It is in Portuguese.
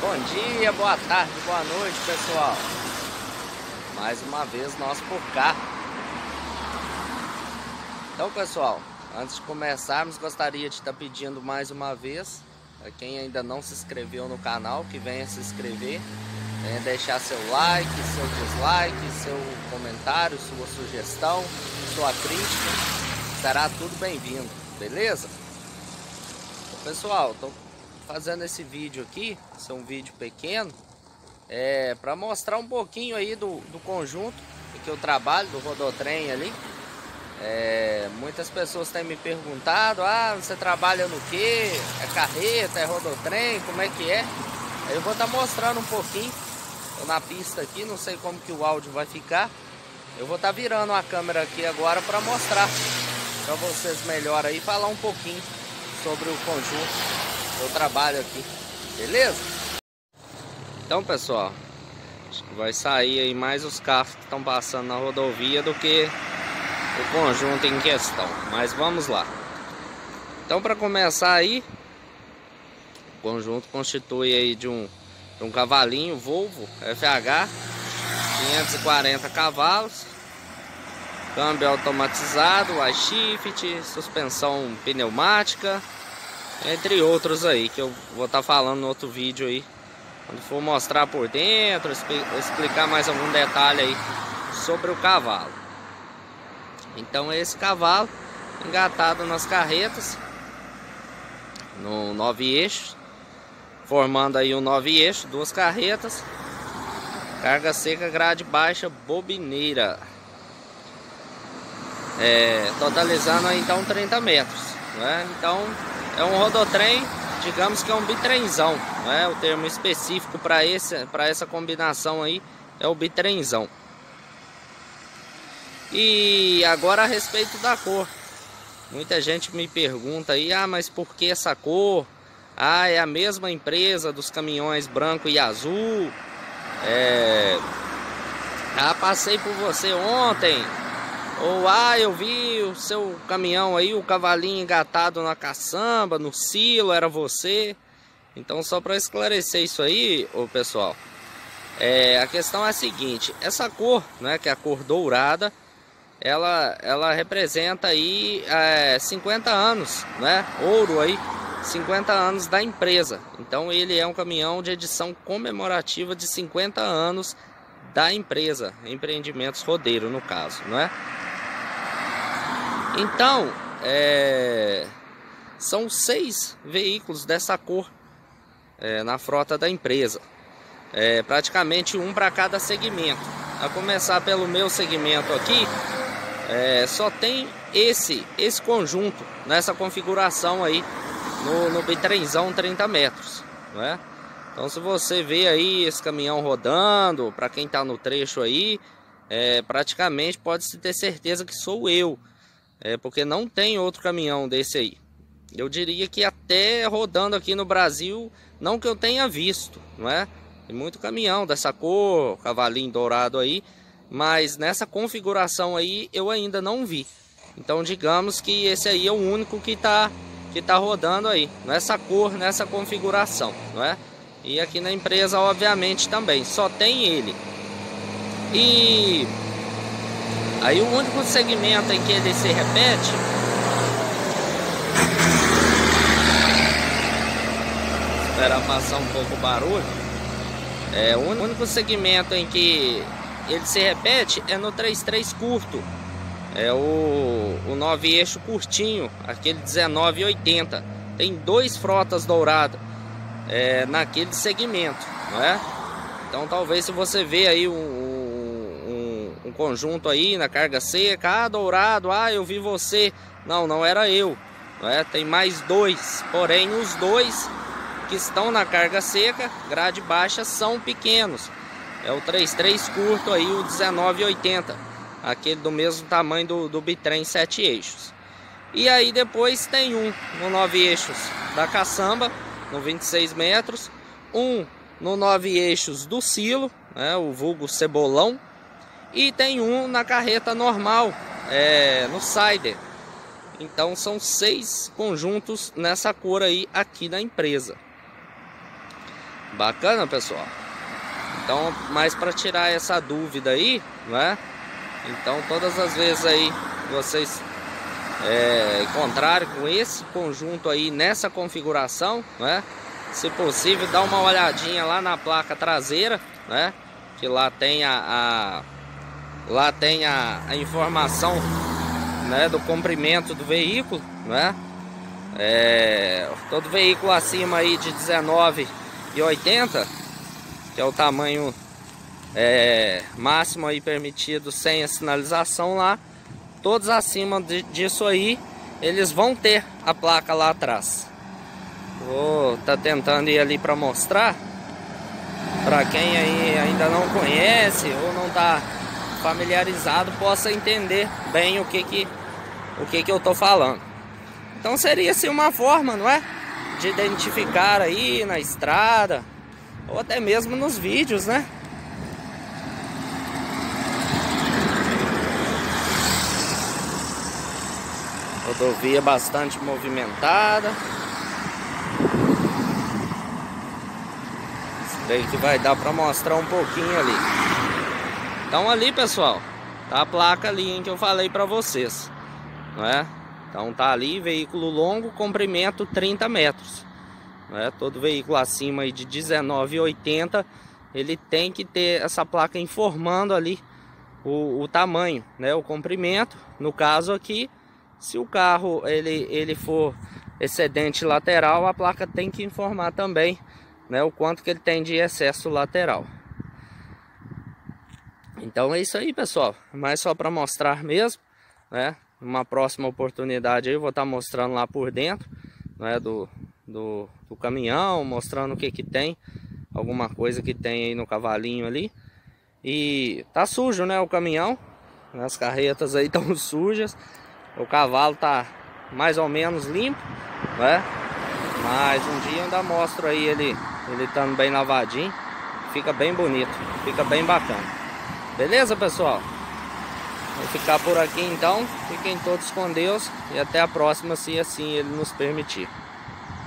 Bom dia, boa tarde, boa noite, pessoal. Mais uma vez nós por cá. Então, pessoal, antes de começarmos, gostaria de estar pedindo mais uma vez, para quem ainda não se inscreveu no canal, que venha se inscrever, venha deixar seu like, seu dislike, seu comentário, sua sugestão, sua crítica, será tudo bem-vindo, beleza? Então, pessoal, estou fazendo esse vídeo aqui, esse é um vídeo pequeno, para mostrar um pouquinho aí do conjunto que eu trabalho, do rodotrem ali. Muitas pessoas têm me perguntado: você trabalha no que? É carreta, é rodotrem, como é que é? Aí eu vou estar mostrando um pouquinho. Tô na pista aqui, não sei como que o áudio vai ficar. Eu vou estar virando a câmera aqui agora para mostrar para vocês melhor aí, falar um pouquinho sobre o conjunto que eu trabalho aqui, beleza? Então, pessoal, acho que vai sair aí mais os carros que estão passando na rodovia do que o conjunto em questão, mas vamos lá. Então, para começar aí, o conjunto constitui aí de um cavalinho Volvo FH 540 cavalos, câmbio automatizado, iShift, suspensão pneumática, entre outros aí que eu vou estar falando no outro vídeo aí, quando for mostrar por dentro, explicar mais algum detalhe aí sobre o cavalo. Então esse cavalo engatado nas carretas, no 9 eixos, formando aí um 9 eixos, duas carretas, carga seca, grade baixa, bobineira, totalizando aí então 30 metros, né? Então é um rodotrem, digamos que é um bitrenzão, né? O termo específico para essa combinação aí é o bitrenzão. E agora a respeito da cor, muita gente me pergunta aí: mas por que essa cor? É a mesma empresa dos caminhões branco e azul. Passei por você ontem. Ou eu vi o seu caminhão aí, o cavalinho engatado na caçamba, no silo, era você. Então, só para esclarecer isso aí, pessoal, a questão é a seguinte: essa cor, né, que é a cor dourada, ela representa aí 50 anos, né? Ouro aí, 50 anos da empresa. Então ele é um caminhão de edição comemorativa de 50 anos da empresa, Empreendimentos Rodeiro no caso, né? Então, são 6 veículos dessa cor na frota da empresa, praticamente um para cada segmento. A começar pelo meu segmento aqui, só tem esse conjunto nessa configuração aí no bitrenzão 30 metros, né? Então, se você vê aí esse caminhão rodando, para quem está no trecho aí, praticamente pode-se ter certeza que sou eu, porque não tem outro caminhão desse aí. Eu diria que até rodando aqui no Brasil, não que eu tenha visto, não é? Tem muito caminhão dessa cor, cavalinho dourado aí, mas nessa configuração aí eu ainda não vi. Então digamos que esse aí é o único que tá rodando aí, nessa cor, nessa configuração, não é? E aqui na empresa obviamente também, só tem ele. E aí o único segmento em que ele se repete, esperar passar um pouco o barulho, o único segmento em que ele se repete é no 33 curto, é o 9 eixo curtinho, aquele 1980. Tem 2 frotas douradas naquele segmento, não é? Então talvez, se você vê aí um conjunto aí na carga seca, dourado, eu vi você, não era eu, não é? Tem mais 2, porém os 2 que estão na carga seca, grade baixa, são pequenos. É o 33 curto aí, o 1980, aquele do mesmo tamanho do bitrem 7 eixos. E aí depois tem um no 9 eixos da caçamba, no 26 metros, um no 9 eixos do silo, né, o vulgo cebolão, e tem um na carreta normal, no Sider. Então são 6 conjuntos nessa cor aí aqui na empresa. Bacana, pessoal. Então, mas para tirar essa dúvida aí, né? Então, todas as vezes aí vocês encontrarem com esse conjunto aí nessa configuração, né? Se possível, dá uma olhadinha lá na placa traseira, né? Que lá tem a informação, né, do comprimento do veículo, né? Todo veículo acima aí de 19,80, que é o tamanho máximo aí permitido sem a sinalização lá, todos acima disso aí, eles vão ter a placa lá atrás. Vou tá tentando ir ali para mostrar para quem aí ainda não conhece ou não tá familiarizado, possa entender bem o que eu tô falando. Então seria assim uma forma, não é, de identificar aí na estrada ou até mesmo nos vídeos, né? Rodovia bastante movimentada. Creio que vai dar para mostrar um pouquinho ali. Então ali, pessoal, tá a placa ali, hein, que eu falei para vocês, não é? Então tá ali, veículo longo, comprimento 30 metros, não é? Todo veículo acima aí de 19,80, ele tem que ter essa placa informando ali o tamanho, né? O comprimento. No caso aqui, se o carro ele for excedente lateral, a placa tem que informar também, né, o quanto que ele tem de excesso lateral. Então é isso aí, pessoal, mas só para mostrar mesmo, né? Numa próxima oportunidade aí eu vou estar mostrando lá por dentro, né, do caminhão, mostrando o que tem, alguma coisa que tem aí no cavalinho ali. E tá sujo, né, o caminhão, as carretas aí estão sujas, o cavalo tá mais ou menos limpo, né? Mas um dia eu ainda mostro aí ele estando bem lavadinho, fica bem bonito, fica bem bacana. Beleza, pessoal? Vou ficar por aqui então, fiquem todos com Deus e até a próxima, se assim ele nos permitir.